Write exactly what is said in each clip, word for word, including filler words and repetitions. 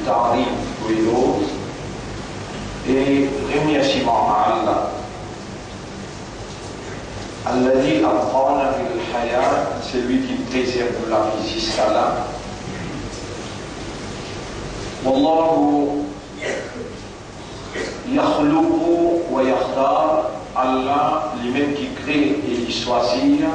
tarif ruidos et remerciement à Allah. Alladhi abqana fil hayat, c'est lui qui préserve la vie jusqu'à là. Wallahu yakhluqu wa yakhtar, Allah lui-même qui crée et qui choisit.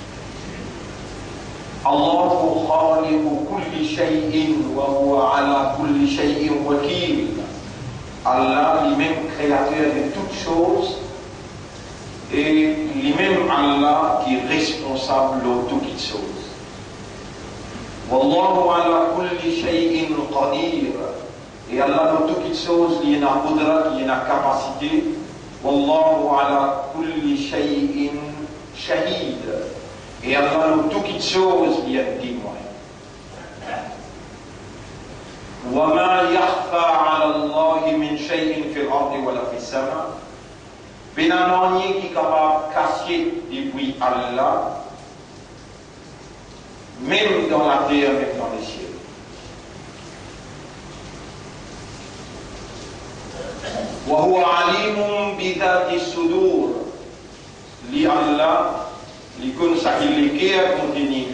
Allahu khaliqu kulli shay'in wa huwa ala kulli shay'in wakil. Allah lui-même créateur de toutes choses et lui-même Allah qui est responsable de toutes choses. Wallahu ala kulli shay'in qadir. Et Allah de toutes choses, il y a une qudra, il y a une capacité. Wallahu ala kulli shay'in shahid. Et Allah de toutes choses, il y a un témoin. وما يخفى على الله من شيء في الأرض ولا في السماء. Il n'y a rien qui est capable de cacher depuis Allah, même dans la terre, même dans les cieux. وهو عليم بذات الصدور. Li Allah, li kun sa qui li kea contenir.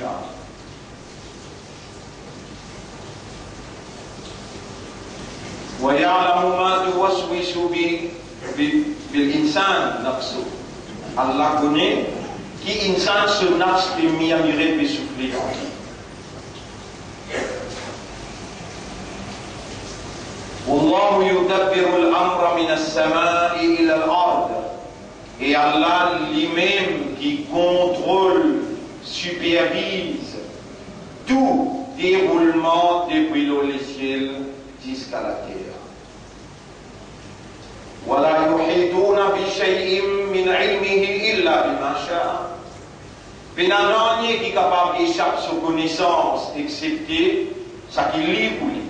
ويعلم ما توسوس به بالإنسان نفسه. Allah connaît qui insan ce nafs peut murmurer peut souffler en lui. والله يدبر الأمر من السماء إلى الأرض. Et Allah lui-même qui contrôle, supervise tout déroulement depuis le ciel jusqu'à la terre. ولا يحيطون بشيء من علمه إلا بما شاء. Il n'y a rien qui est capable d'échapper à sa connaissance, excepté ce qu'il lit pour lui.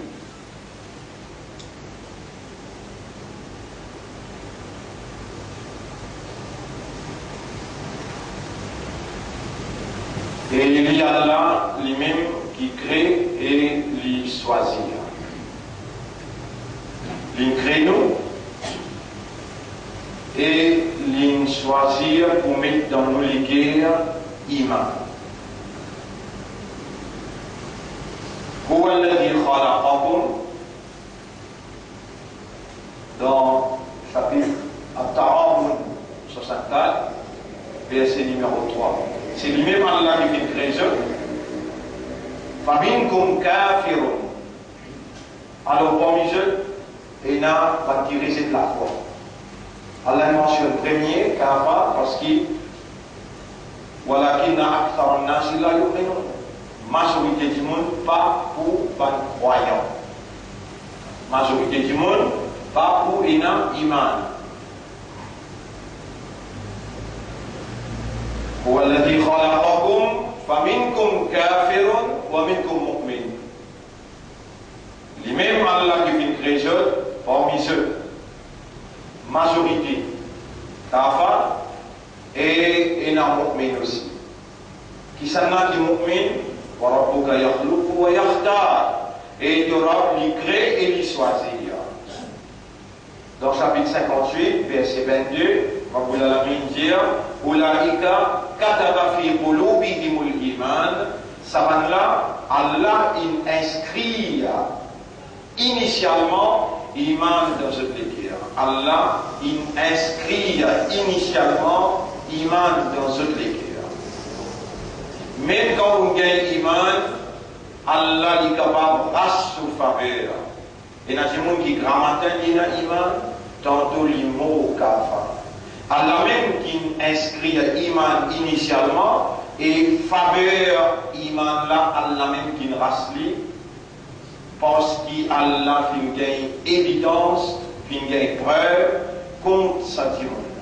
Et il y a Allah lui-même qui crée et lui choisit. Il crée nous et il choisit pour mettre dans nous les guerres iman. هو الذي خلقكم dans chapitre At-Ta'awun soixante-quatre verset numéro trois. C'est lui-même Allah qui fait création. Faminkum kafirun. Alors parmi eux, il y a pas qui réside la foi. Allah mentionne premier kafar parce qu'il walakin akthar an-nas la yu'minun. Majorité du monde pas pour ban croyant. Majorité du monde pas pour ina iman. هو الذي خلقكم فمنكم كافر ومنكم مؤمن. Lui-même Allah qui fait création parmi eux. Majorité kafar et ina mu'min aussi. Qui s'en a qui mu'min wa rabbuka yakhluqu wa yakhtar. Et tu auras lui créer et lui choisir. Dans chapitre cinquante-huit, verset vingt-deux, Rabbul Alamin dit Ulaika kataba fi qulubihimul iman. Savanla, Allah il inscrit initialement iman dans ce cœur. Allah il inscrit initialement iman dans ce cœur. Même quand on gagne iman, Allah est capable de race sous faveur. Et il y a des gens qui grammatent iman, tantôt les mots kafar. Allah même qui inscrit iman initialement et faveur iman là, Allah même qui race li parce qu'Allah fait gagne évidence, fait gagne preuve contre sa dimension.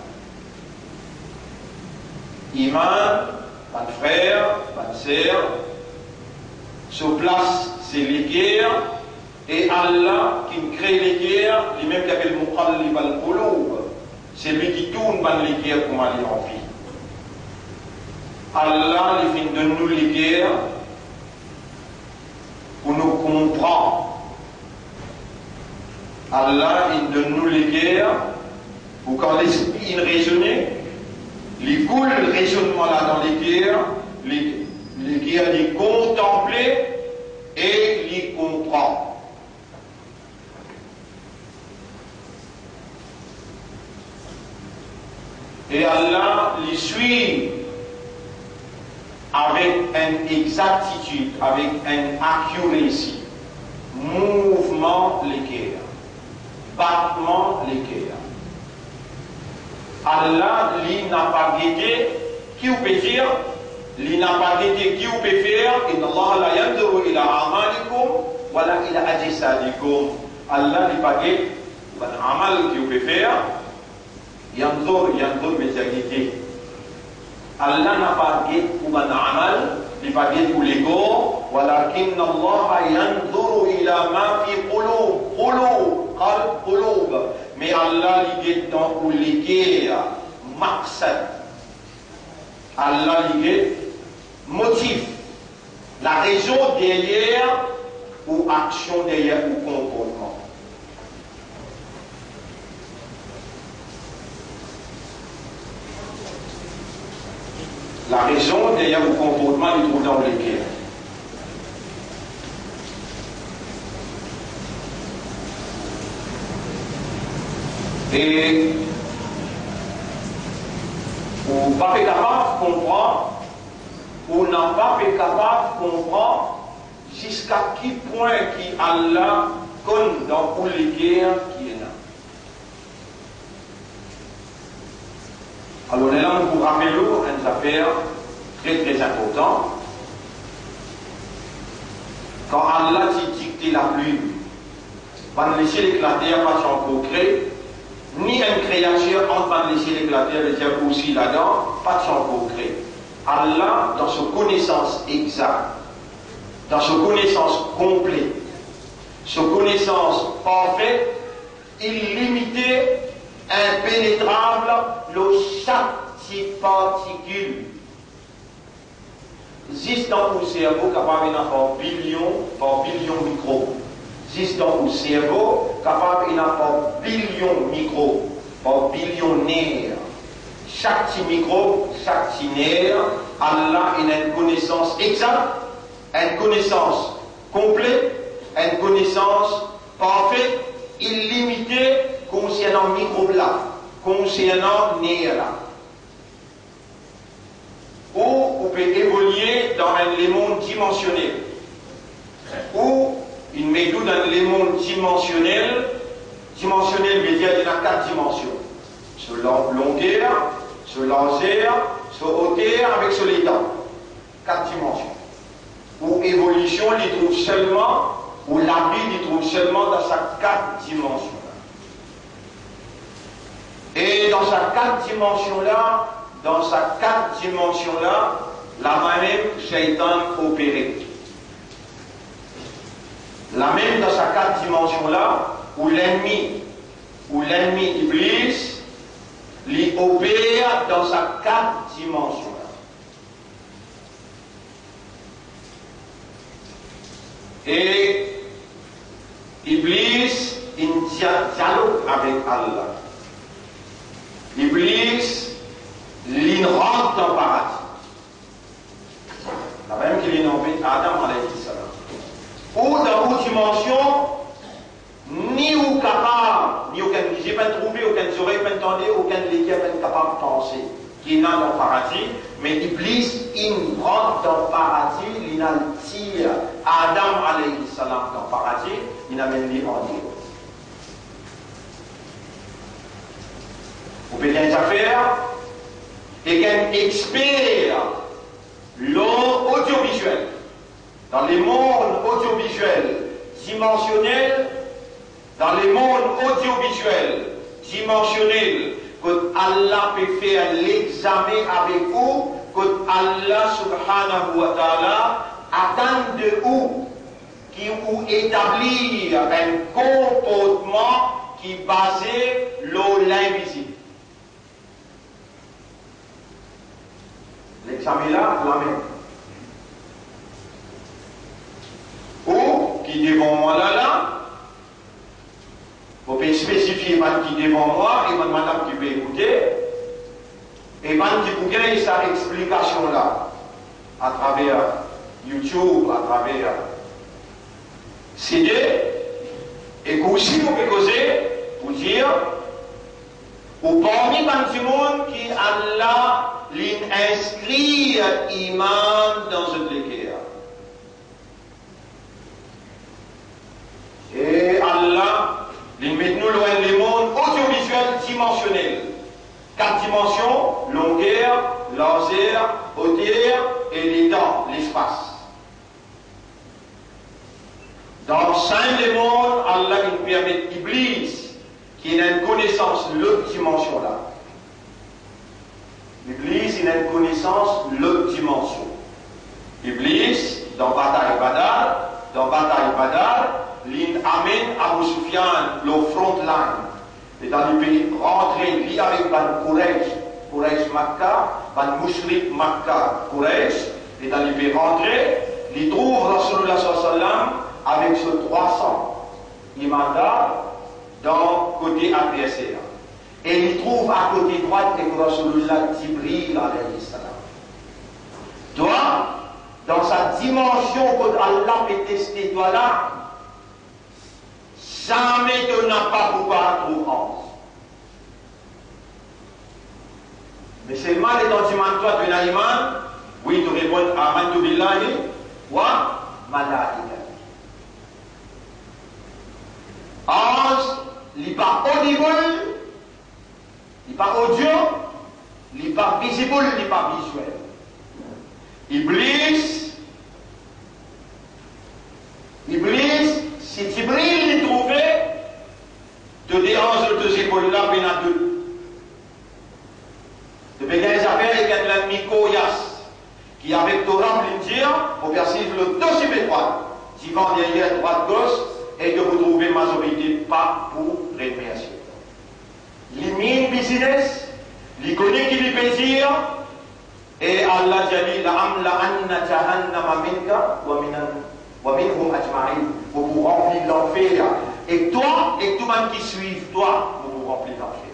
Iman, mon frère, ma sœur, sur place c'est les guerres. Et Allah qui crée les guerres, lui-même qui appelle Muqallib al-Qulub, c'est lui qui tourne les guerres pour aller en vie. Allah il fait de nous les guerres pour nous comprendre Allah, il donne nous les guerres, ou quand l'esprit il raisonne, les coule le raisonnement là dans les guerres, les, les guerres les contempler et les comprendre. Et Allah les suit avec une exactitude, avec une accuracy, mouvement les guerres, battement les guerres. Allah, lui n'a pas guidé, qui vous peut dire, lui n'a pas guidé, qui vous peut faire, inna Allah la yanduru ila amalikum, wala ila ajisadikum. Allah n'a pas guidé, ben amal qui vous peut faire, yandur, yandur, mais c'est guidé. Allah n'a pas guidé pour ben amal, il n'a pas guidé pour l'ego, walakin Allah yanduru ila ma fi qulub, qulub, qalb, qulub. Mais Allah l'idée dans où l'idée maqsad. Allah l'idée motif. La raison derrière ou action derrière ou comportement. La raison derrière ou comportement il trouve dans l'idée. Et on n'a pas fait capable de comprendre, on n'a pas fait capable de comprendre jusqu'à quel point qui Allah connaît dans tous les guerres qui est là. Alors on est là pour rappeler une affaire très très importante. Quand Allah dit dicter la pluie, va nous laisser l'éclater à façon concrète. Ni une créature en train de laisser l'éclater, elle est aussi là-dedans, pas de son concret. Allah, dans sa connaissance exacte, dans sa connaissance complète, sa connaissance parfaite, illimitée, impénétrable, le chaque petite particule. Juste dans le cerveau, capable d'en faire billion, par billion de micros. Juste dans le cerveau, capable d'en faire billion de micros, par billionnaire. Chaque petit micro, chaque petit nerf, Allah il a une connaissance exacte, une connaissance complète, une connaissance parfaite, illimitée concernant le microbe là, concernant le nerf là. Ou on peut évoluer dans un monde dimensionnel. Ou il met tout dans le monde dimensionnel. Dimensionnel veut dire qu'il y a quatre dimensions. Sur longueur, sur largeur, sur hauteur, avec sur l'état. Quatre dimensions. Ou évolution, il trouve seulement, ou la vie, il trouve seulement dans sa quatre dimensions. Et dans sa quatre dimensions là, dans sa quatre dimensions là, la même Shaitan opéré. La même dans sa quatre dimensions là, où l'ennemi, où l'ennemi Iblis, l'y opère dans sa quatre dimensions là. Et Iblis, il dialogue avec Allah. Iblis, il rentre dans le paradis. La même qu'il est nommé Adam alayhi salam. Ou dans une dimension, ni ou capable, ni aucun, j'ai pas trouvé, aucun oreille pas entendu, aucun légué pas capable de penser, qui est dans le paradis, mais Iblis, il rentre dans le paradis, il tire Adam alayhi salam dans le paradis, il amène lui en Dieu. Vous pouvez bien faire, et qu'un expert l'audiovisuel, dans les mondes audiovisuels dimensionnels, dans les mondes audiovisuels dimensionnels, que Allah peut faire l'examen avec vous, que Allah subhanahu wa ta'ala attend de vous, qui vous établir un comportement qui est basé sur l'invisible. L'examen là, la même. Ou, qui devant moi là, là, Vous pouvez spécifier man qui devant moi et man madame qui peut écouter. Et man qui peut gagner sa explication là, à travers YouTube, à travers C D, et qu'aussi vous pouvez causer pour dire, ou parmi les monde qui Allah l'inscrit iman dans cette l'équerre. Et Allah, il met nous loin les mondes audiovisuels dimensionnels. Quatre dimensions, longueur, largeur, hauteur et les temps, l'espace. Dans cinq des mondes, Allah il permet Iblis qui a une connaissance de l'autre dimension là. Iblis il a une connaissance de l'autre dimension. Iblis, dans Bataille Badar, dans Bataille Badar, l'in amène Abu Sufyan, le front line. Et dans le pays, rentrer, lui avec Ban Quraysh, Quraysh Makkah, Ban Mushrik Makkah, Quraysh, et dans le pays, rentrer, il trouve Rasulullah sallallahu alayhi wa sallam avec ce trois cents imandats dans le côté adversaire. Et il trouve à côté droit que Rasulullah Jibril alayhi salam. Toi, dans sa dimension que Allah peut tester, toi là, jamais tu n'as pas pouvoir trouver onze. Mais seulement les temps tu m'as toi de l'Aïman, oui, tu réponds à Amantu Billahi wa Malaika. onze, il n'est pas audible, il n'est pas audio, il n'est pas visible, il n'est pas visuel. Iblis, Iblis, si Jibril l'y trouvait, de des anges de ces épaules-là, il y en a deux. De Béguin Isabelle et Gadlan Mikoyas, qui avec Torah, il dit, au verset le deuxième étoile, divan derrière, droite, gauche, et que vous trouvez majorité pas pour réparation. Limite business, l'iconique qui lui peut dire, et Allah dit, la amla anna jahannama minka wa minan wa minhum ajma'in, pour vous remplir l'enfer. Et toi, et tout le monde qui suit toi, pour vous remplir l'enfer.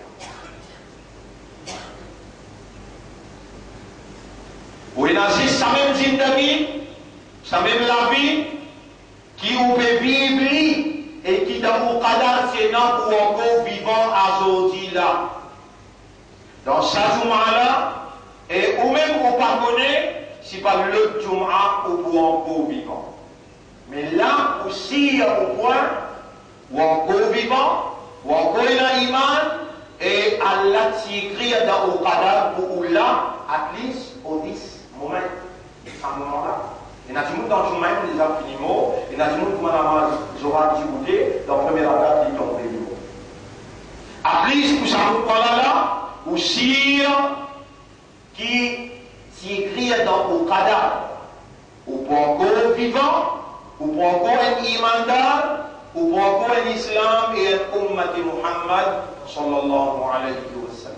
Vous avez sa même zindagi, sa même la vie, qui vous peut vivre et qui dans le cadre c'est non pour encore vivant à aujourd'hui là. Dans sa Jum'a-là, et ou même vous pardonnez, si pas le Jum'a ou pour encore vivant. Mais là aussi, au point, ou encore vivant, ou encore dans l'iman, et Allah t'écrit dans le cadre pour là, at least au dix moments, à ce moment-là. Il y a des gens dans le chemin, les infiniment, il y a des gens qui m'ont dit dans la première attaque, ils tombent les mots. Après, pour ça, nous parlons là, aussi, qui s'écrit dans le cadavre, ou pour encore vivant, ou pour encore un imandar, ou pour encore un islam et un ummati Muhammad, sallallahu alayhi wa sallam.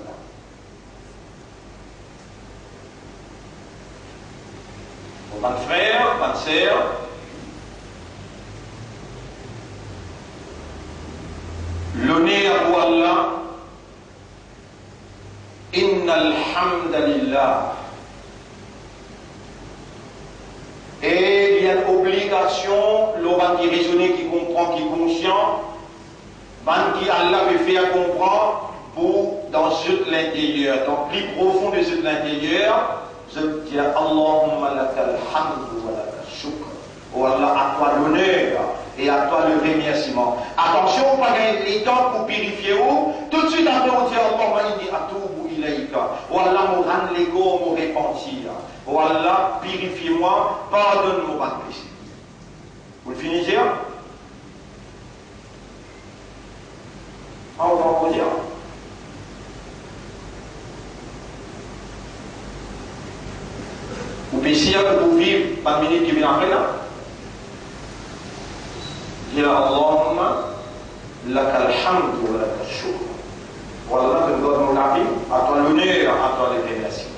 Mon frère, ma sœur, l'honneur pour Allah, inna alhamdulillah, et il y a une obligation, l'homme qui raisonne, qui comprend, qui est conscient, qui Allah peut faire comprendre pour dans ce l'intérieur, dans le plus profond de ce l'intérieur. Je dis Allahumma lakal hamdu wa lakal shukr. Oh Allah, à toi l'honneur et à toi le remerciement. Attention, pas gagner les temps pour purifier vous. Tout de suite après, on dit Allahumma inni atubu ilayka. Oh Allah, me rend l'ego, me repentir. Oh Allah, purifie-moi, pardonne-moi mon péché. Vous le finissez? Ah, on va en dire. Vous pensez que vous vivez par minute qui vient après là? Dis Allahumma lakal hamdu wa lakal shukr. Voilà que nous donnons la vie, à toi l'honneur, à toi les remerciements.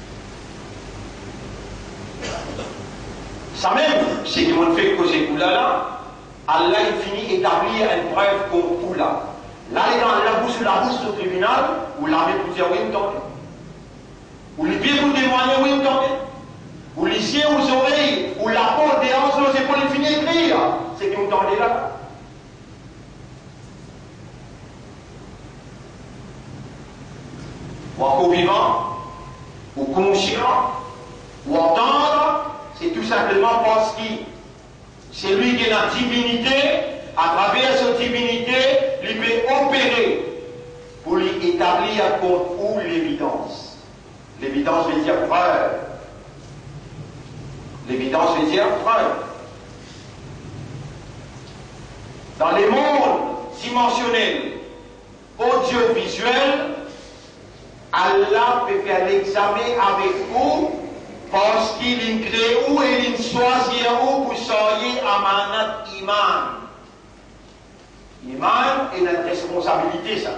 Ça même, c'est qui m'ont fait causer pour là, Allah il finit d'établir une preuve comme pour là. Là, il a la bouche sur la bouche au tribunal, ou l'avez pour dire oui, il tombe. Ou les pieds pour témoigner, oui, il tombe. Ou les yeux aux oreilles, ou la peau des hanches, c'est pour les finir d'écrire. C'est qui me tendez là. Ou encore vivant, ou conscient, ou entendre, c'est tout simplement parce que c'est lui qui est la divinité, à travers cette divinité, il peut opérer pour lui établir contre où l'évidence. L'évidence veut dire preuve. L'évidence veut dire preuve. Dans les mondes dimensionnels, audiovisuels, Allah peut faire l'examen avec vous parce qu'il crée où et il choisit où pour soyez amanat iman. Iman est notre responsabilité, ça.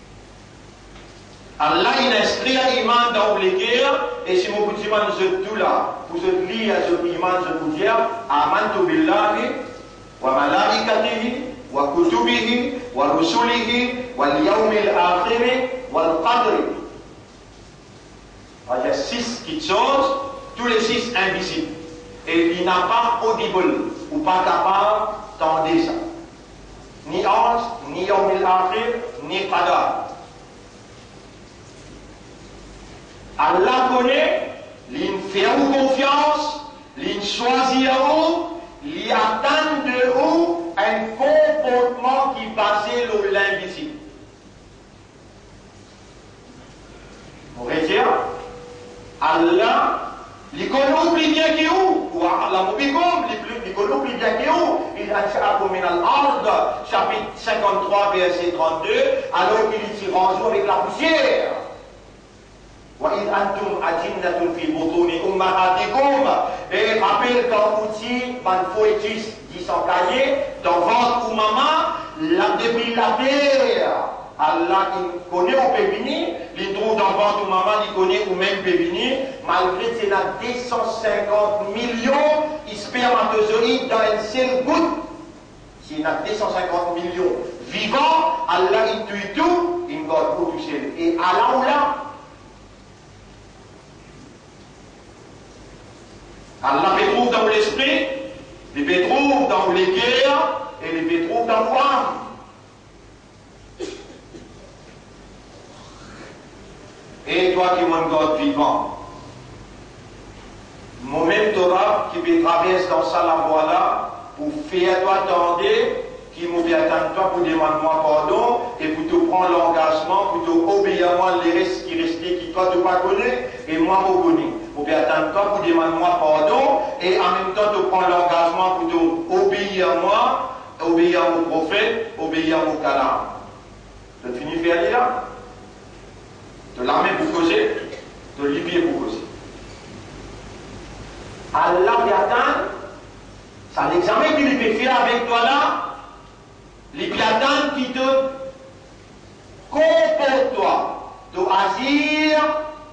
Allah il inscrit iman dans les guerres et si vous dites je tout là, vous lire ce iman, je vous dis amantu billahi wa malaikatihi wa kutubihi wa rusulihi wal yawmil akhir wal qadri. Il y a six petites choses, tous les six invisibles. Et il n'a pas audible ou pas capable d'entendre ça. Ni ange, ni yawmil akhir, ni qadar. Allah connaît, il fait confiance, il choisit où, il attend de où un comportement qui est basé sur l'invisible. Vous pourrez dire, Allah, il connaît bien qui est où, ou Allah Mubikum, il connaît bien qui est où, il a dit min al-ard, chapitre cinquante-trois, verset trente-deux, alors qu'il s'y range avec la poussière. وَإِذْ أَنْتُمْ أَجِنَّةٌ فِي بُطُونِ أُمَّهَاتِكُمْ. Et rappelle quand outil, ban foetus, dit son cahier, dans votre ou maman, la depuis la terre. Allah, il connaît au pévini, il trouve dans votre ou maman, il connaît ou même pévini, malgré que c'est là deux cent cinquante millions de spermatozoïdes dans une seule goutte. S'il y a deux cent cinquante millions vivants, Allah, il tue tout, il va tout toucher. Et Allah ou là, Allah les trouve dans l'esprit, les trouve dans les guerres et les trouve dans l'âme. Et toi qui es mon God vivant, moi-même Torah qui me traverse dans ça la voie là, pour faire toi attendre, qui m'oublie attendre toi pour demander moi pardon et pour te prendre l'engagement, pour te obéir à moi les restes qui restent qui toi tu pas connais et moi je connais. Pour attendre toi pour demander moi pardon et en même temps te prendre l'engagement pour te obéir à moi, obéir à mon prophète, obéir à mon calam. Tu finis de faire là? De l'armée pour causer, de l'Ibé pour causer. Allah t'attend, c'est l'examen qu'il peut faire avec toi là, les piatans qui te comporte-toi, de agir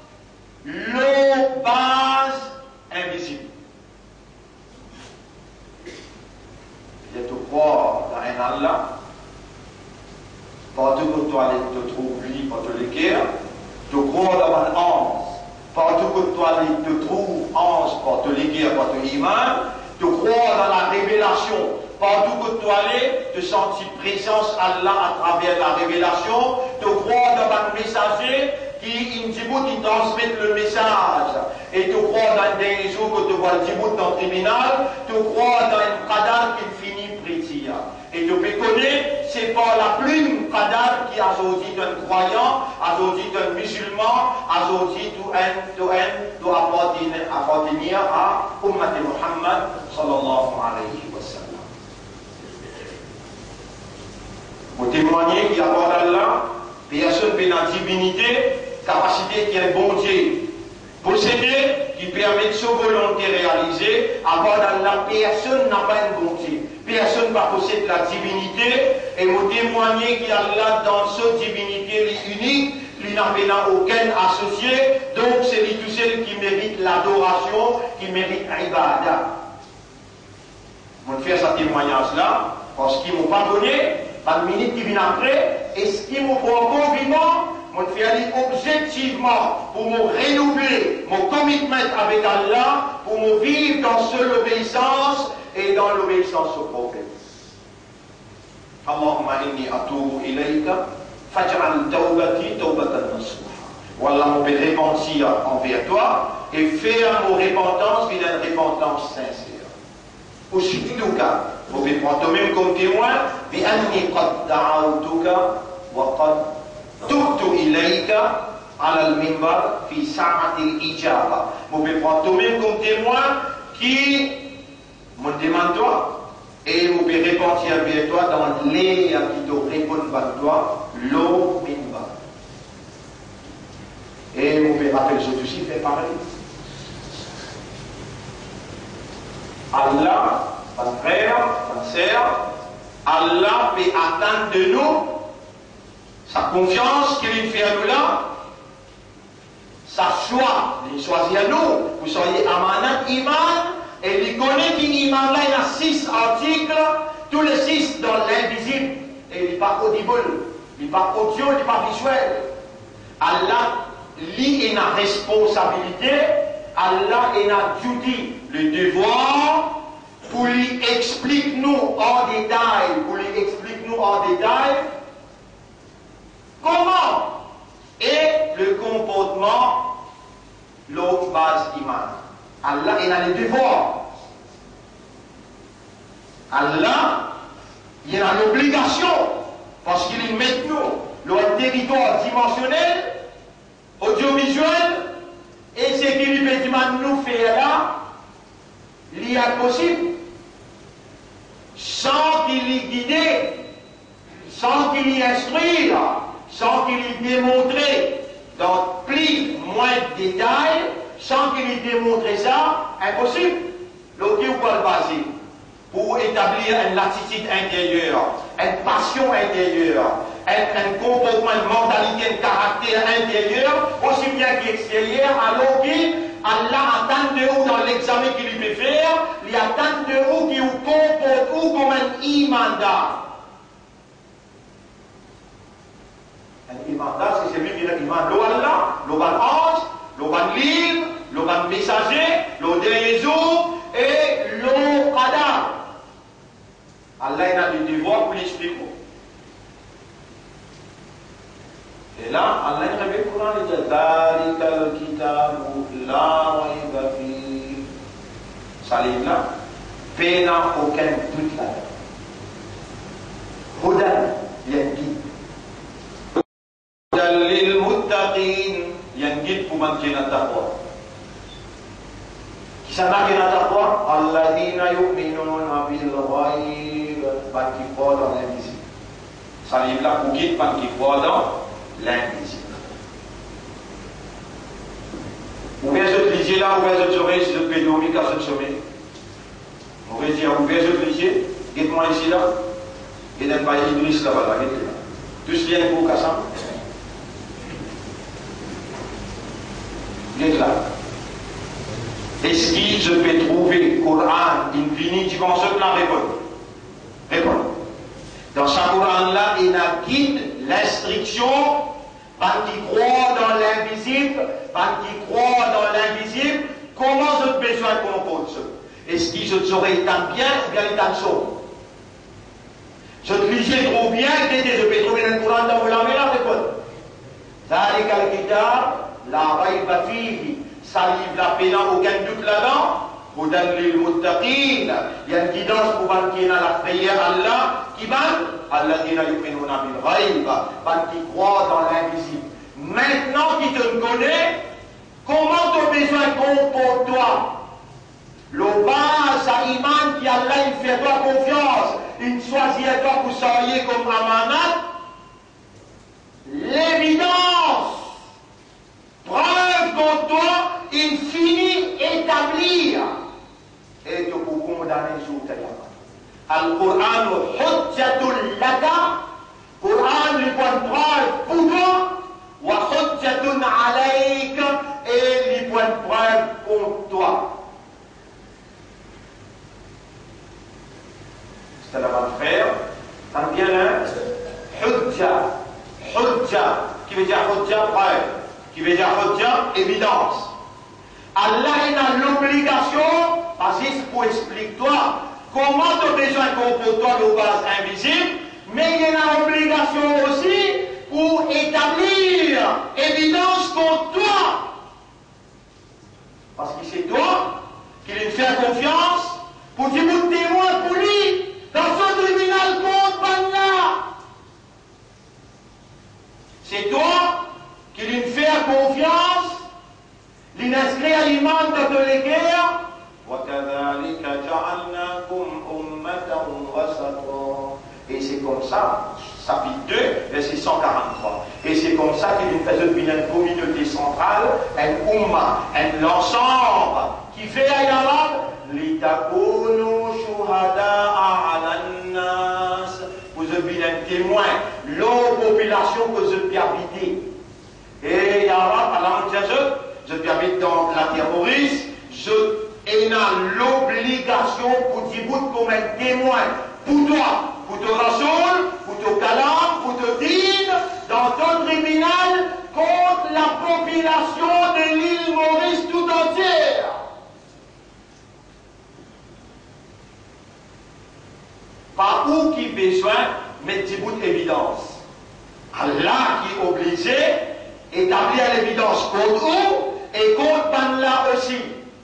le base invisible. Et te croire dans un Allah, partout que toi te trouves lui, pour te l'équerre, te croire dans un ange, partout que toi te trouves ange, pour te l'équerre, pour te iman, te croire dans la révélation. Partout que tu allais, te sentir présence Allah à travers la révélation, te croire dans un messager qui, in Djibouti, qui transmet le message. Et te croire dans des jours que tu vois le Djibouti dans le tribunal, te croire dans un cadavre qui finit prétir. Et tu peux connaître, c'est pas la plume cadavre qui a aujourd'hui d'un croyant, a aujourd'hui d'un musulman, a aujourd'hui doit appartenir à Ummat Muhammad sallallahu alayhi wa sallam. Pour témoigner qu'il y a pas d'Allah, personne peut dans la divinité, capacité qui est bon Dieu, posséder, qui permet de sa volonté réaliser, à part d'Allah, personne n'a pas une bon Dieu. Personne ne va posséder la divinité, et vous témoigner qu'il y a Allah dans cette divinité unique, il n'a aucun associé, donc c'est lui tout seul qui mérite l'adoration, qui mérite l'ibada. On fait ce témoignage-là, parce qu'ils m'ont pas donné. Pas de minute qui vient après, Et ce qui me prend compliment, je fais aller objectivement pour me renouveler mon commitment avec Allah, pour me vivre dans seule obéissance et dans l'obéissance au prophète. Allahumma inni atubu ilayka, faj'al tawbati tawbatan nasuha. Wallah, mon vais repentir envers toi et faire mon repentance une repentance sincère. Ushiduka, vous pouvez prendre toi-même comme témoin, bi anni qad da'awtuka wa qad tubtu ilayka ala al-minbar fi sa'ati al-ijaba. Vous pouvez prendre toi-même comme témoin qui me demande toi et vous pouvez repentir envers toi dans les qui te répondent par toi, l'eau minbar. Et vous pouvez rappeler ce aussi, fait pareil. Allah, mon frère, mon sœur, Allah peut attendre de nous sa confiance qu'il fait à nous là, sa choix, il choisit à nous, vous soyez amanat iman, et il connaît qu'iman là, il y a six articles, tous les six dans l'invisible, et il n'est pas audible, il n'est pas audio, il n'est pas visuel. Allah, lui, il a responsabilité, Allah, il a duty, le devoir, pour lui expliquer nous en détail, pour lui expliquer nous en détail, comment est le comportement, l'autre base iman. Allah, il a le devoir. Allah, il a l'obligation, parce qu'il met nous, le territoire dimensionnel, audiovisuel, et ce qu'il lui fait nous faire là, il y a possible, sans qu'il y guide, sans qu'il y instruise, sans qu'il y démontre dans plus moins de détails, sans qu'il y démontre ça, impossible. L'autre ou quoi le basé pour établir une attitude intérieure, une passion intérieure, un, un comportement, une mentalité, un caractère intérieur, aussi bien qu'extérieur, alors qu'Allah attend de vous dans l'examen qu'il lui fait faire, il attend de vous qui vous comporte vous comme un imanda. Un imanda, c'est celui qui a l'imanda d'Allah, l'Oban ange, l'Oban livre, l'Oban messager, l'Oban dernier jour et l'Oban. Allah a le devoir pour l'expliquer. Et là, Allah a révélé le Coran, il dit Dhalika al-kitabu la rayba fihi. Ça livre là, il n'y a aucun doute là. Hudan, il y a un guide. Hudan lil muttaqin, il y a un guide pour maintenir la taqwa. Qui s'en a qui est la taqwa? Alladhina yu'minuna bil ghaib, pas qui croient dans l'invisible. Ça livre là pour guide, pas qui croient dans l'invisible. Ouvrez votre lisier là, ouvrez votre oreille, si vous pouvez dormir quand vous sommeil. Ouvrez votre lisier, dites-moi ici là, et d'un pas Idriss là-bas, là, là. Tous liens pour Kassam. Dites là. Est-ce que je peux trouver Coran infini dimension de la réponse? Réponse. Dans ce Coran-là, il y a guide, l'instruction, pas qui croient dans l'invisible, pas qui croient dans l'invisible, comment je besoin qu'on compte ça? Est-ce que je saurais tant bien ou bien tant saut? Je te lisais trop bien, je peux trouver dans le Coran dans mon lame la réponse. Zalika al-kitab, la rayba fihi, ça livre la peine, aucun doute là-dedans. Hudan lil muttaqin, il y a une guidance pour ceux qui ont la prière Allah, qui va, alladhina yu'minuna bil ghaib, ceux qui croient dans l'invisible. Maintenant qu'il te connaît, comment tu as besoin pour toi? Le bas à iman qui Allah il fait toi confiance, il choisit à toi pour soyez comme amanat. L'évidence, preuve pour toi, il finit établir. Et tu peux condamner sur ta yama. Al-Qur'an hujjatul laka, Qur'an le point de preuve pour toi, wa hujjatun alayk, et le point de preuve contre toi. C'est la bonne frère, tant bien là, hujja. hujja, qui veut dire hujja, preuve, qui veut dire hujja, évidence. Allah a l'obligation, Aziz, pour expliquer toi comment tu as besoin qu'on pour toi de base invisible, mais il y a l'obligation aussi pour établir évidence contre toi. Parce que c'est toi qui lui fais confiance pour dire mon témoin pour lui dans son tribunal contre Allah. C'est toi qui lui fais confiance, lui inscrit à l'imam de l'équerre. Et c'est comme ça, chapitre deux, verset cent quarante-trois. Et c'est comme ça qu'il fait une communauté centrale, un umma, un ensemble qui fait à Yarab, litakunu shuhada'a ala nas. Vous avez un témoin, l'eau population que vous avez habité. Et Yarab, Allah me dit, je peux habiter dans la terroriste, je ai l'obligation pour dire comme un témoin pour toi. Pour te rasoul, pour te calam, pour te dîne, dans ton tribunal contre la population de l'île Maurice tout entière. Par où qui besoin mettre des bouts d'évidence. Allah qui est obligé d'établir l'évidence contre eux et contre Allah aussi.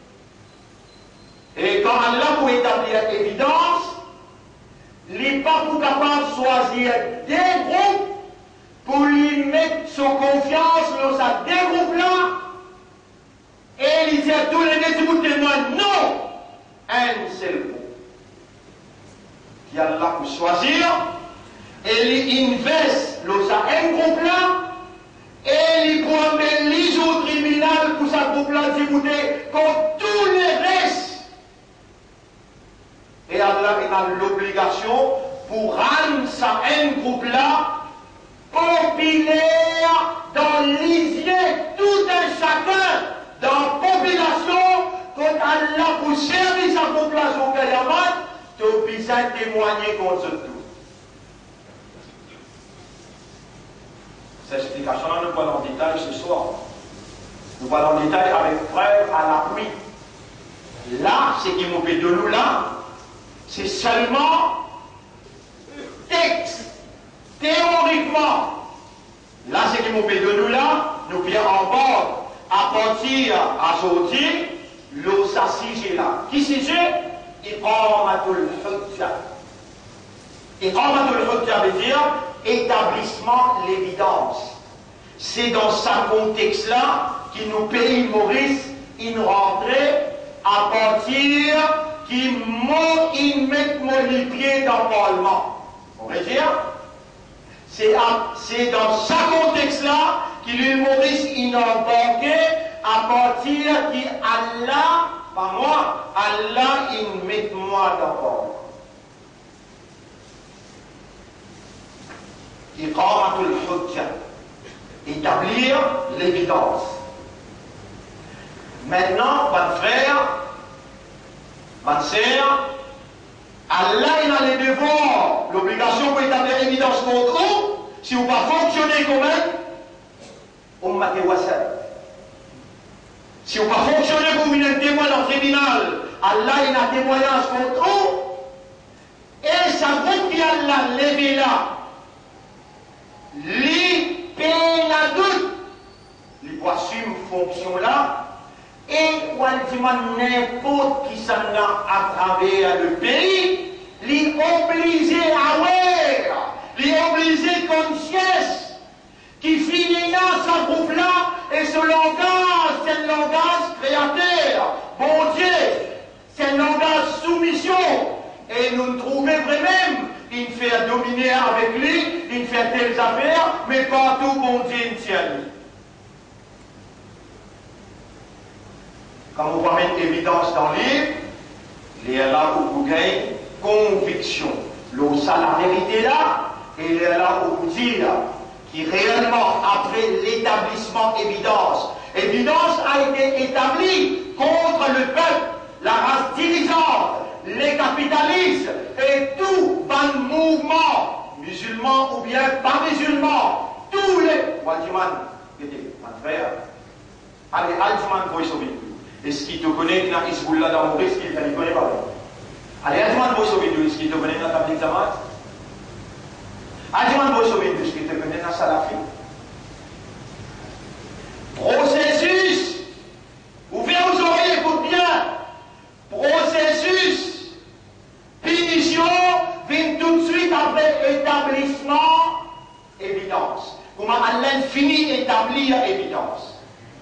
Et quand Allah pour établir l'évidence, il n'est pas pour capable de choisir des groupes pour lui mettre son confiance dans sa des groupes-là et il dit à tous les deux témoins non, un seul groupe qui a là pour choisir et il investe dans sa un groupe-là et il prend les au tribunal pour sa groupe-là d'écouter contre tous les restes. Et Allah a l'obligation pour rendre ça un groupe-là populaire dans l'isier, tout un chacun dans la population, quand Allah pour servir sa population Kayamat, tu as besoin de témoigner contre tout. Cette explication-là, nous parlons en détail ce soir. Nous parlons en détail avec preuve à l'appui. Là, ce qui nous fait de nous là, c'est seulement texte, théoriquement. Là, ce qui nous fait de nous là, nous vient en bord à partir à sortir, l'eau s'assige là. Qui s'agit? Iqamatul hujja. Iqamatul hujja veut dire établissement de l'évidence. C'est dans ce contexte-là qui nous paye Maurice une rentrée à partir qui m'ont met les pieds dans le Parlement. On va dire, c'est dans ce contexte-là qu'il lui Maurice il embarqué à partir qui Allah, pas moi, Allah il met moi dans le Parlement. Iqamatul hujja, établir l'évidence. Maintenant, mon frère, ma sœur, Allah il a les devoirs, l'obligation pour établir l'évidence contre vous. Si vous ne pas fonctionner comme elle, on m'a dit si vous ne pas fonctionner comme un témoin dans le tribunal, Allah il a témoignage contre vous. Et ça vous qui Allah levé là, les paye la doute, les assume fonction là. Et n'importe qui s'en a à travers le pays, il est obligé à voir, il est obligé conscience, qui finit dans ce groupe-là, et ce langage, c'est un langage créateur, bon Dieu, c'est un langage soumission, et nous nous trouvons vraiment, il fait dominer avec lui, il fait telles affaires, mais partout, bon Dieu, il tient lui. Quand vous voyez une évidence dans le livre, il est là où vous gagnez conviction. L'eau, ça la vérité là, et il est là où vous dire qui réellement, après l'établissement évidence, évidence a été établie contre le peuple, la race dirigeante, les capitalistes et tout bon mouvement, musulman ou bien pas musulman, tous les Waldiman, qui était mon frère, allez, Aldiman Voice of Hindu. Est-ce qu'il te connaît dans Hezbollah dans Maurice, qu'il ne connaît pas? Allez, Aldiman Voice of Hindu, est-ce qu'il te connaît dans Tabligh Jamaat? Aldiman Voice of Hindu, est-ce qu'il te connaît dans Salafi? Processus, ouvrez vos oreilles, écoute bien. Processus, punition, vient tout de suite après établissement, évidence. Comment à l'infini établir évidence.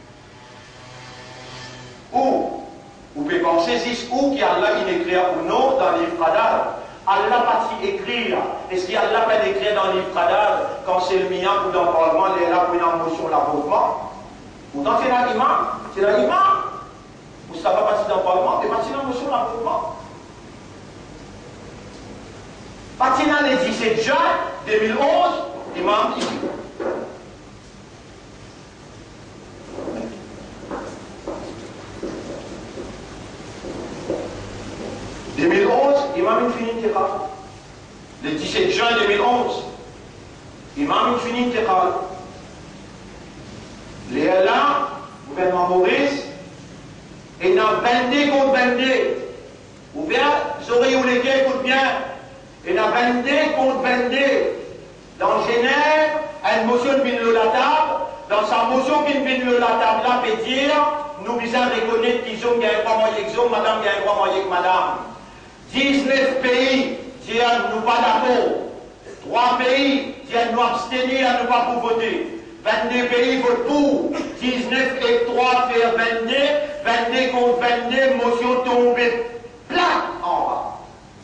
Ou, vous pouvez penser, c'est où qu'il y a Allah qui écrit ou non dans le livre Qadar. Allah pas écrire. Est-ce qu'il y a Allah pas écrire dans le livre Qadar quand c'est le mien ou dans le Parlement, il est là pour une émotion, l'avortement? Pourtant, c'est l'imam, c'est l'imam. Ou ça va partir dans le Parlement, mais partir dans l'émotion, l'avortement. Partir dans le dix-sept juin deux mille onze, l'imam dit. deux mille onze, imam infini Tiqal. Le dix-sept juin deux mille onze, imam infini Tiqal. Les là, gouvernement Maurice, et dans vingt-deux contre vingt-deux. Ou bien, vous aurez eu les gars, écoute bien, et dans vingt-deux contre vingt-deux. Dans Genève, une motion qui vient de la table, dans sa motion qui vient de la table, là, peut dire, nous visons reconnaître qu'ils ont un droit moyen que madame, il y a un droit moyen que madame. dix-neuf pays disent nous pas d'accord. trois pays disent nous abstenir à ne pas pour voter. vingt-deux pays votent pour. dix-neuf et trois fait vingt-deux. vingt-deux contre vingt-deux, motion tombée plate en bas.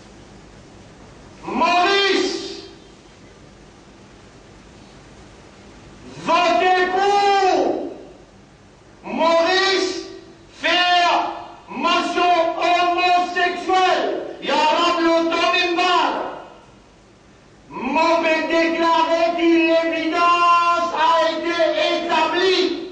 Maurice, votez pour. Maurice, faire mention homosexuelle. Il y a l'automimbal. Mauvais déclaré que l'évidence a été établie.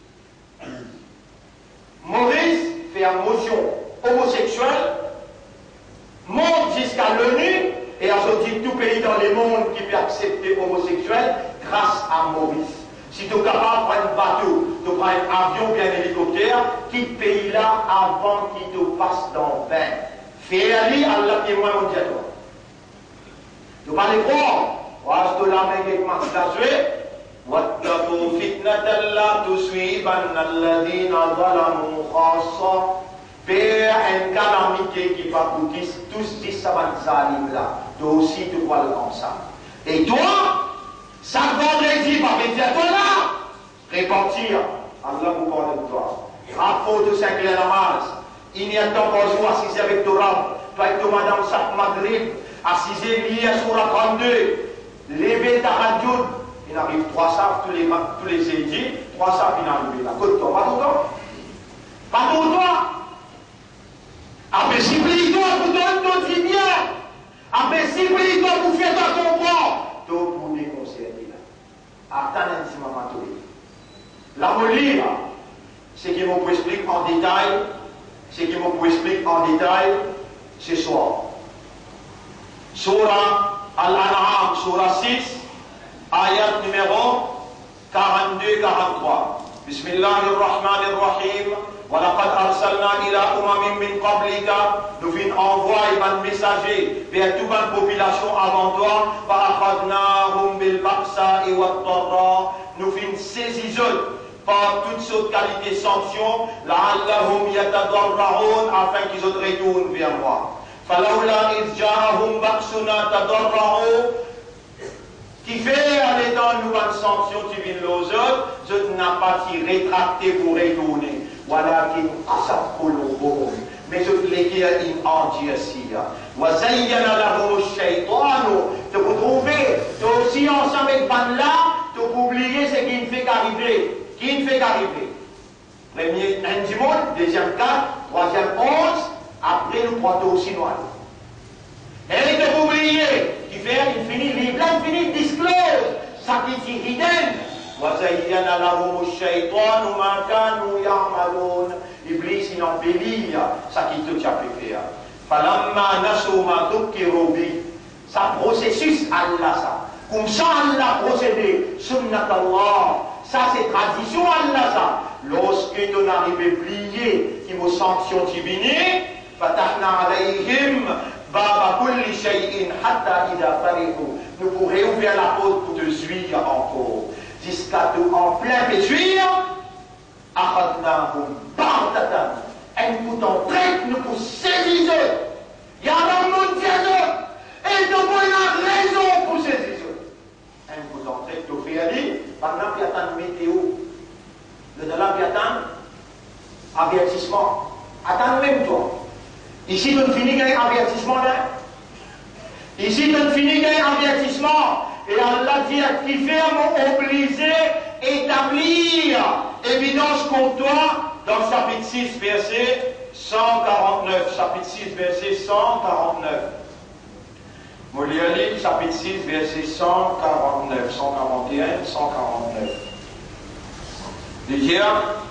Maurice fait une motion homosexuelle, monte jusqu'à l'ONU et a sorti tout pays dans le monde qui peut accepter homosexuel grâce à Maurice. Si tu es capable de prendre un bateau, de prendre un avion ou un hélicoptère, quitte ce pays-là avant qu'il te passe dans le vin. Fais-le à la témoin mondial. Tu vas les croire. Reste la main qui commence à jouer. واتقوا فتنة لا تصيبن الذين ظلموا خاصة. Faire une calamité qui va pour tous dix savants zalim là. Toi aussi tu vois le comme ça. Et toi, ça vendredi va venir toi là. Répartir. Allah vous pardonne toi. Rapport de Saint-Clair Namaz. Il y a temps pour vous assiser avec Torah. Toi avec ton madame Sak Maghrib. Assiser lié sur la trente-deux. Lever ta radio. Il arrive trois sables tous les, tous les édits, trois sables il arrive là. Côte-toi, pas tout le temps. Pas tout le temps. Après, si plie-toi pour ton dit bien. Après, si plie-toi pour faire ta comprendre. Tout pour déconcerter là. Attends un petit moment tout. La molie, c'est qu'il vous explique en détail, c'est qu'il vous explique en détail ce soir. Surah Al-An'am, Surah six. Ayat numéro quarante-deux quarante-trois. Bismillahirrahmanirrahim. وَلَقَدْ أَرْسَلْنَا إِلَىٰ أُمَمٍ مِّن قَبْلِكَ. Nous vîmes envoyer un messager vers toute une population avant toi. فَأَخَذْنَاهُمْ بِالْبَأْسَاءِ وَالضَّرَّاءِ. Nous vîmes saisir par toutes sortes de qualités sanctions. لَعَلَّهُمْ يَتَضَرَّعُونَ. Afin qu'ils retournent vers moi. فَلَوْلَا إِذْ جَاءَهُمْ بَأْسُنَا تَضَرَّعُوا. Qui fait en étant une nouvelle sanction qui vient aux autres, je n'ai pas tiré rétracté pour retourner. Voilà qui asap qulubuhum. Mais je l'ai dit en endurci. Wa zayyana lahum ash-shaytanu. Tu peux trouver, tu aussi ensemble avec Banla, tu peux oublier ce qui ne fait qu'arriver. Qui ne fait qu'arriver. Premier, un du monde, deuxième quatre, troisième onze, après nous prenons aussi noir. Et tu peux oublier. Qui fait l'infini, libre, l'infini disclose, ça qui dit hidden. وَزَيَّنَ لَهُمُ الشَّيْطَانُ مَا كَانُوا يَعْمَلُونَ. Iblis, il embellit ça qui te t'a fait faire. فَلَمَّا نَسُوا مَا ذُكِّرُوا بِهِ. Ça processus, Allah, ça. Comme ça, Allah procédé. Sunnat Allah. Ça, c'est tradition Allah, ça. Lorsque tu n'arrives à plier, qui me sanction divine, fatahna alayhim baba kulli shay'in hatta idha farihu. Nous pourrons ouvrir la porte pour te suivre encore. Jusqu'à tout en plein pétuire, akhadnahum ba'datan. Un coup en traite, nous pour saisir eux. Il y a un monde Dieu. Et donc, on a raison pour saisir eux. Un coup en traite, tu fais aller. Par exemple, il y a une météo. Le dollar, il y a un avertissement. Attends même toi. Ici, tu finis un avertissement là. Ici, tu finis un avertissement. Et Allah dit qui ferme, obligé, établir évidence contre toi dans chapitre six, verset cent quarante-neuf. Chapitre six, verset cent quarante-neuf. Moliali, chapitre six, verset cent quarante-neuf, cent quarante et un, cent quarante-neuf. Il dit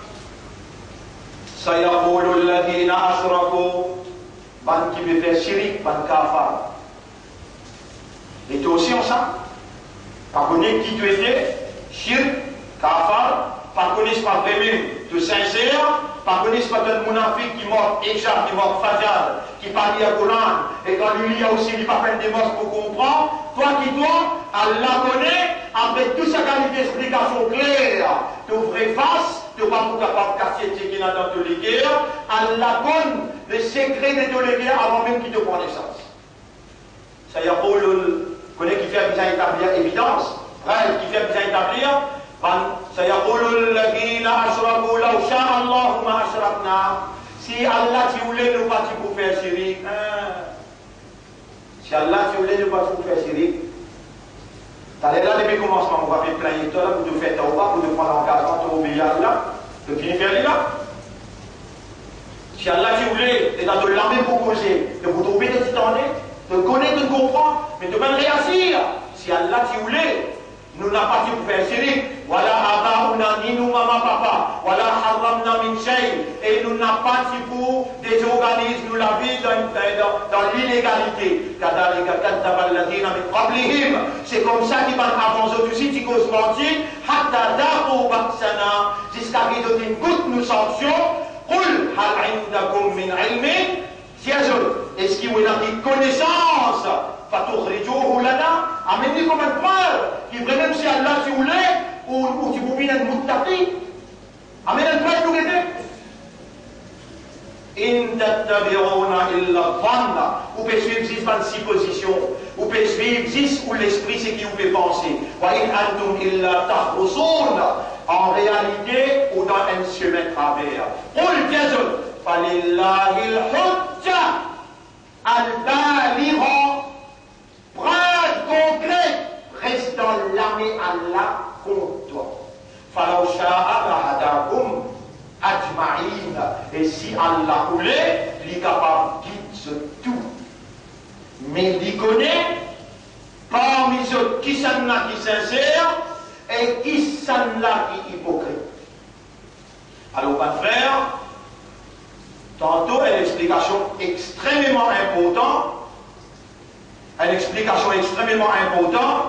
Sayaqulu alladhina ashraku, ban qui me fait shirik, ban kafar. Et toi aussi ensemble? Pas connaître qui tu étais, shirk, kafar, pas connaître pas vraiment de sincère, pas connaître pas de mounafik qui mort Echa, qui mort Fajal, qui parle à Coran, et quand lui il y a aussi il pas peine des mots pour comprendre, toi qui toi, Allah connaît, avec toute sa qualité d'explication claire, de vraie face, de pas pour capable de casser ce qu'il y a dans tous les guerres, Allah connaît le secret de tous les guerres avant même qu'il te prenne naissance. Ça y a pour le connaît qui fait bien établir évidence, frère qui fait bien établir, sayaqulu alladhina ashraku law sha'a Allahu ma ashrakna. Si Allah tu voulait nous pas pour faire shirik, si Allah tu voulais nous pas pour faire shirik, t'as là depuis le commencement, on va faire plein de temps pour te faire tawba, pour te prendre l'engagement, pour obéir à Allah, de finir faire là. Si Allah tu voulait, et dans de l'armée pour causer, de vous trouver des titans, de connaître, de comprendre, mais de même réagir. Si Allah tu voulait, nous n'avons pas pour faire shirik. Voilà abaouna ni nous maman papa. Voilà haramna min shay. Et nous n'avons pas pour désorganiser nous la vie dans, dans, dans l'illégalité. C'est comme ça qu'ils vont avancer aussi, qui cause mentir. Jusqu'à ce qu'ils une goutte nous sanction. Qul hal indakum min ilmin. Est-ce qu'il y a une connaissance? Fatukhrijuhu lana. Amenez comme une preuve qui vraiment si Allah si vous voulez ou, ou si vous venez de muttaqi. Amenez une preuve pour aider. In tattabi'una illa dhanna. Vous pouvez suivre dix vingt-six positions. Vous pouvez suivre dix où l'esprit c'est qui vous fait penser. Wa in antum illa tahrusun. En réalité ou dans un chemin travers. Qul jazul falillahi al-hujja al-baligha. Preuve concrète, reste dans l'armée Allah contre toi. Falaw sha'a lahadakum ajma'in. Et si Allah voulait, il est capable de guider tout. Mais il connaît parmi ceux qui sont là qui sincères et qui sont là qui hypocrites. Alors, mon frère, tantôt une explication extrêmement importante. Une explication extrêmement importante.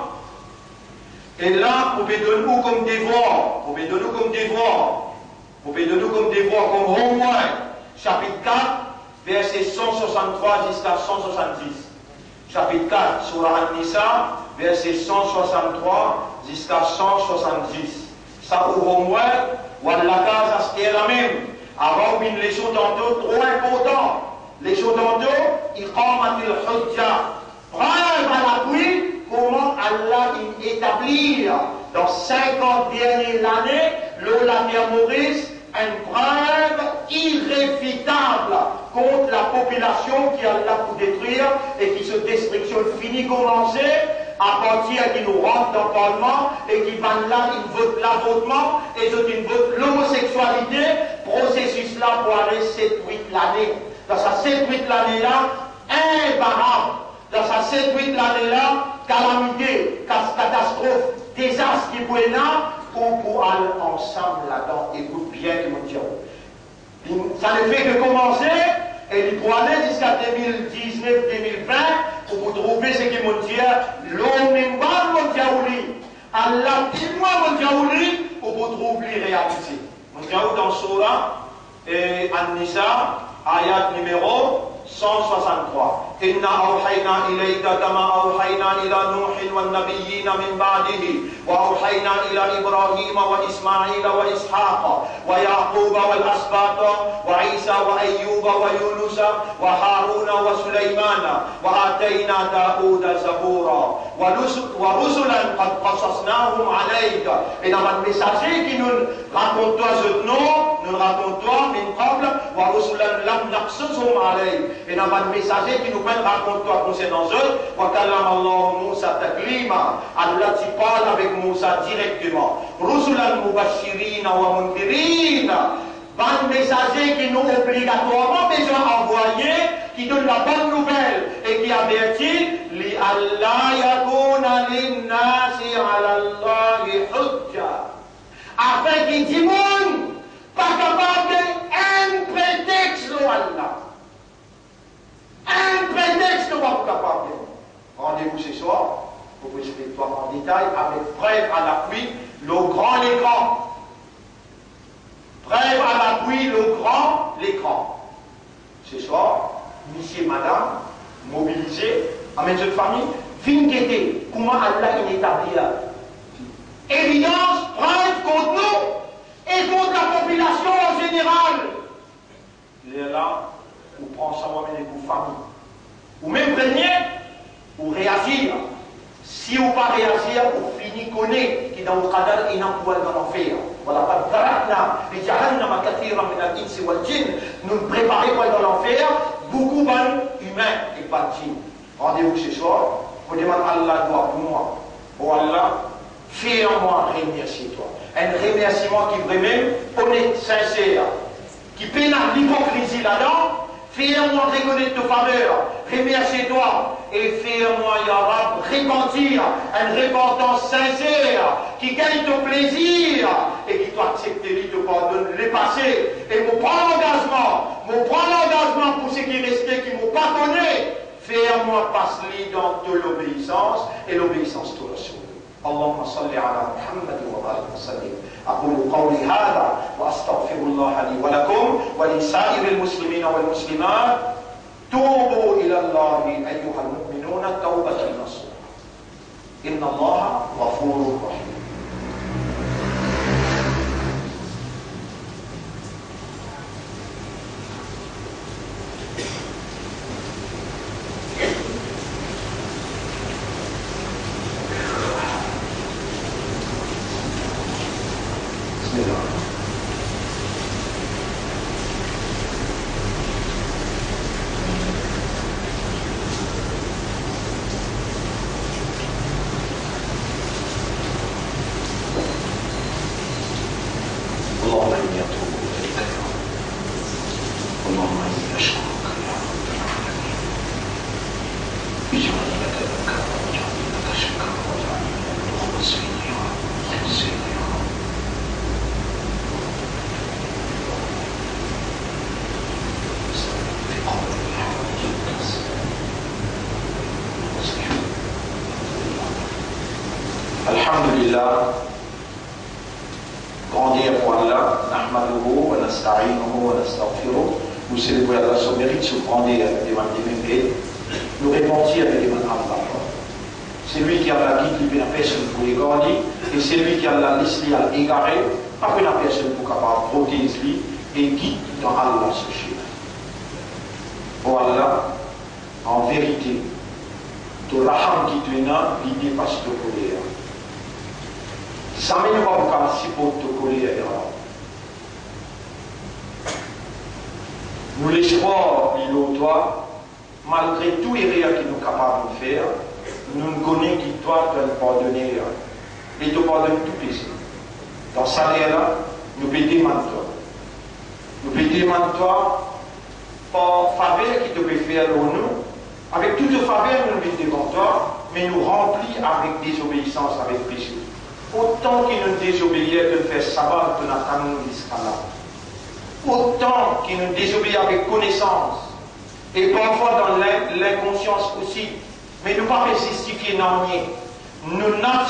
Et là, vous pouvez donner nous comme devoir. Vous pouvez donner nous comme devoir. Vous pouvez donner nous comme devoir, comme homework. Chapitre quatre, verset cent soixante-trois jusqu'à cent soixante-dix. Chapitre quatre, Surah An-Nisa, verset cent soixante-trois jusqu'à cent soixante-dix. Ça, au homework, ou à la case, c'est la même. Avant, une leçon tantôt trop importante. Leçon tantôt, iqamatil hujja. Preuve à l'appui comment Allah établit dans cinquante dernières années, l'Ola Maurice, une preuve irréfutable contre la population qui a là pour détruire et qui se destruction finie commencer à partir qui nous rentre dans le Parlement et qui va là, ils votent l'avortement et ils votent l'homosexualité, processus là pour aller sept huit l'année. Dans sa sept huit l'année là, imparable. Dans sa sept huit l'année-là, calamité, catastrophe, désastre qui peut là, on peut aller ensemble là-dedans. Écoute bien, mon Dieu. Ça ne fait que commencer, et il peut aller jusqu'à deux mille dix-neuf deux mille vingt, pour vous trouver ce qui mon Dieu, l'homme même pas, mon Dieu, Allah témoin mon Diaouli pour vous trouver réalisé. Mon Diaouli dans Surah et An-Nisa, ayat numéro cent soixante-trois. Inna awhayna ilayka kama awhayna ila Nuhin wa nabiyyina min ba'dihi wa awhayna ila Ibrahim wa Ismail wa Ishaq wa Yaqub wal asbat wa Isa wa Ayyub wa Yunus wa Harun wa Sulaiman wa atayna Daoud zabura wa rusulan qad qasasnahum alayka. Et dans le messager qui nous raconte toi ce nom, nous raconte toi min qabl wa rusulan lam naqsushum alayka. Et dans le messager qui nous raconte-toi concernant eux, wa kallama Allah Moussa taklima. Allah t'y parle avec Moussa directement. Rusulan mubashirina wa mundirina. Ban messager qui nous obligatoirement besoin d'envoyer, qui donne la bonne nouvelle et qui avertit li Allah yakuna linnasi ala Allahi hujja. Afin qu'il dit moun, pas capable d'un prétexte à Allah. Un prétexte qu'on va vous capable. Rendez-vous ce soir pour vous expliquer en détail avec preuve à l'appui le grand l'écran. Preuve à l'appui le grand l'écran. Ce soir, monsieur, madame, mobilisés, amène cette famille, vingt-quatre, comment Allah est établi là. Évidence, preuve contre nous et contre la population en général. Il est là. Ou prendre ça moi-même pour famille. Ou même venir, ou réagir. Si vous pas réagir, vous finissez connaître qui dans le cadre et dans le dans l'enfer. Voilà, pas de zaratna, et jahannama kathira min al-insi wal jinn. Nous nous préparons pour dans l'enfer, beaucoup d'humains et pas de djinn. Rendez-vous ce soir, vous demandez Allah doit pour moi. Oh Allah, fais en moi remercier toi. Un remerciement qui est vraiment honnête, sincère, qui pénale l'hypocrisie là-dedans. Fais-moi reconnaître ta faveur, remercie-toi et fais-moi, Ya Rab, repentir, une repentance sincère qui gagne ton plaisir et qui doit accepter de pardonner les passés. Et mon prend l'engagement, mon prend l'engagement pour ceux qui restaient, qui m'ont pardonné. Fais-moi passer dans toute l'obéissance et l'obéissance de Rasul. اللهم صل على محمد وبارك وسلم. أقول قولي هذا وأستغفر الله لي ولكم ولسائر المسلمين والمسلمات. توبوا إلى الله أيها المؤمنون توبة نصوحا. إن الله غفور رحيم. Alhamdulillah, grandir pour Allah, nahmaduhu wa nasta'inuhu wa nastaghfiruh. Nous célébrons Allah son mérite, se grandir avec des mains et nous repentir avec des mains Allah. C'est lui qui a la guide, lui, la personne pour les grandir, et c'est lui qui a la liste, à égarer, après la personne pour capable protéger lui et guide dans Allah ce chemin. Pour Allah, en vérité, tout raham qui te n'a, l'idée passe de colère. Jamais ne va pas si pour te coller à nous l'espoir, il toi, malgré tout les réels qui nous sommes capables de faire, nous ne connaissons qui toi te pardonner et te pardonner tout plaisir. Dans ça là, nous pouvons demander toi. Nous pouvons demander toi par faveur qui te peut faire pour nous. Avec toute faveur, nous pouvons devant toi, mais nous remplis avec désobéissance, avec plaisir. Autant qu'il nous désobéit de faire savoir que notre amour là. Autant qu'il nous désobéit avec connaissance. Et parfois dans l'inconscience aussi. Mais nous ne pas justifier non rien. Nous nafs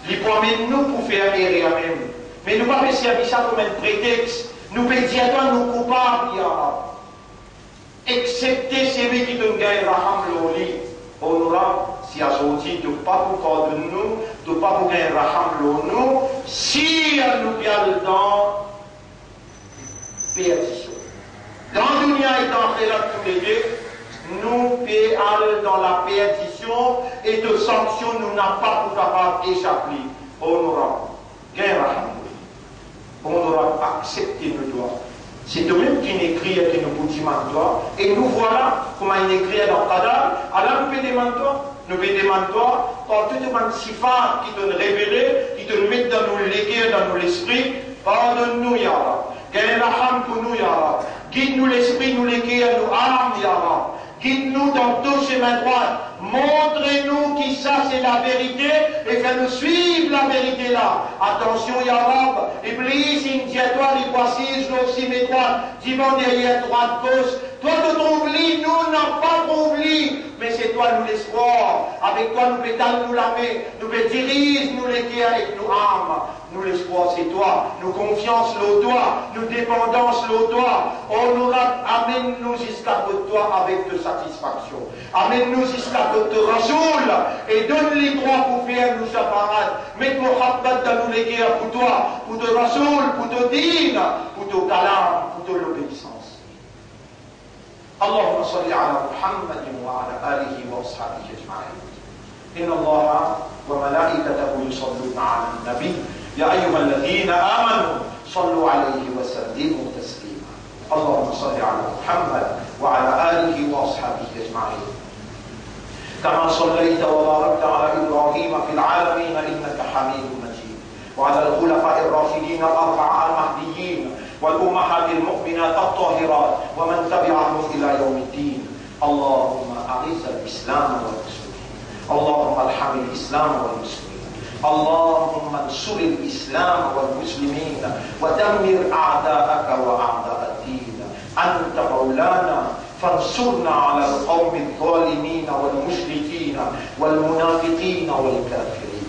Il promène nous pour faire errer même. Mais nous ne pouvons pas servir ça comme un prétexte. Nous pouvons dire à nous coupables, ya Rab. Excepté celui qui donne gagne raham l'oli. On aura, si à sorti, de pas pour corps de nous, de pas pour gagner raham l'onu, si elle nous vient dans perdition. Dans le dunya et dans le tous les deux, nous allons dans la perdition et de sanctions, nous n'avons pas pour capable d'échapper. On aura gagné raham. On aura accepté nos droits. C'est eux-mêmes qui n'écrit et qui nous dit toi. Et nous voilà comment il écrit dans Qadar. Alors nous pouvons demander toi. Nous pouvons demander toi. Par tout le sifat qui te révélé, qui te met dans nos légués, dans nos l'esprit. Pardonne-nous, Ya Rab. Gagne la ham pour nous, Ya Rab. Guide-nous l'esprit, nous légués, nous âmes, Ya Rab. Guide-nous dans tous chemins droits. Montrez-nous qui ça c'est la vérité et fais-nous suivre la vérité là. Attention, Ya Rab. Iblis, il dit à toi, les voici, je aussi mes droits. Dis-moi derrière, droite, gauche. Toi, tu t'oublies, nous n'avons pas t'oublié. Mais c'est toi, nous l'espoir. Avec toi, nous pétales, nous la main. Nous diriges, nous les guerres avec nos âmes. Nous l'espoir, c'est toi. Nous confiance, l'eau toi. Nous dépendance, l'eau toi. On nous amène-nous jusqu'à toi avec de satisfaction. Amène-nous jusqu'à de Rasoul. Et donne les droits pour faire nos chaparades. Mets Mohammed dans nous les guerres pour toi. Pour de Rasoul, pour de Din, pour de Kalam, pour de l'obéissance. اللهم صل على محمد وعلى آله وأصحابه أجمعين. إن الله وملائكته يصلون على النبي يا أيها الذين آمنوا صلوا عليه وسلموا تسليما. اللهم صل على محمد وعلى آله وأصحابه أجمعين. كما صليت وباركت على إبراهيم في العالمين إنك حميد مجيد. وعلى الخلفاء الراشدين الأربعة المهديين والأمهات المؤمنات الطاهرات ومن تبعهم إلى يوم الدين. اللهم أعز الإسلام والمسلمين. اللهم ارحم الإسلام والمسلمين. اللهم انصر الإسلام والمسلمين ودمر أعداءك وأعداء الدين. أنت مولانا فانصرنا على القوم الظالمين والمشركين والمنافقين والكافرين.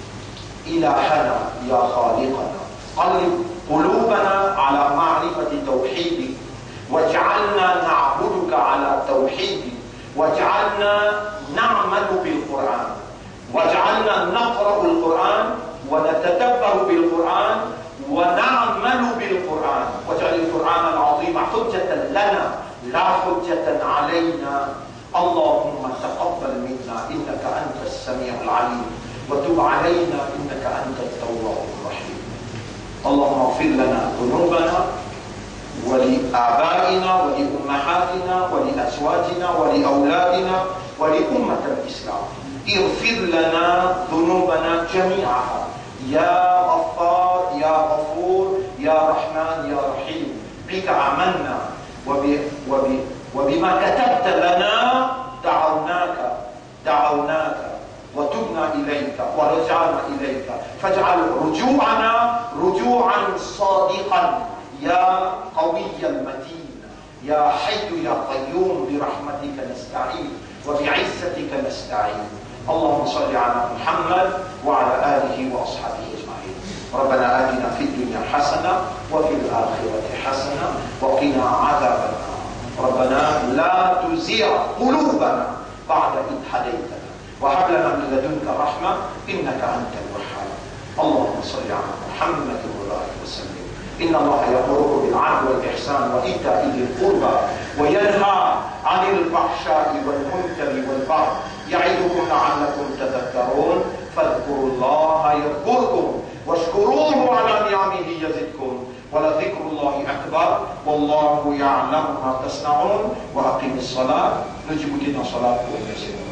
إلهنا يا خالقنا قلب قلوبنا على معرفة توحيدك واجعلنا نعبدك على توحيدك واجعلنا نعمل بالقرآن واجعلنا نقرأ القرآن ونتدبر بالقرآن ونعمل بالقرآن واجعل القرآن العظيم حجة لنا لا حجة علينا. اللهم تقبل منا إنك أنت السميع العليم وتب علينا إنك أنت التواب الرحيم. اللهم اغفر لنا ذنوبنا ولآبائنا ولأمهاتنا ولأزواجنا ولأولادنا ولأمة الإسلام. اغفر لنا ذنوبنا جميعها يا غفار يا غفور يا رحمن يا رحيم. بك آمنا وب... وب... وبما كتبت لنا دعوناك دعوناك وتبنا إليك ورجعنا إليك فاجعل رجوعنا رجوعا صادقا يا قوي المتين يا حي يا قيوم برحمتك نستعين وبعزتك نستعين. اللهم صل على محمد وعلى آله وأصحابه أجمعين. ربنا آتنا في الدنيا حسنة وفي الآخرة حسنة وقنا عذاب النار. ربنا لا تزغ قلوبنا بعد إذ هديتنا وهب لنا من لدنك رحمة إنك أنت الوهاب. اللهم صل على محمد وآله وسلم. إن الله يأمر بالعدل والإحسان وإيتاء ذي القربى وينهى عن الفحشاء والمنكر والبغي يعظكم لعلكم تذكرون. فاذكروا الله يذكركم واشكروه على نعمه يزدكم ولذكر الله أكبر والله يعلم ما تصنعون. وأقم الصلاة. نجيب لنا صلاة ونسلم.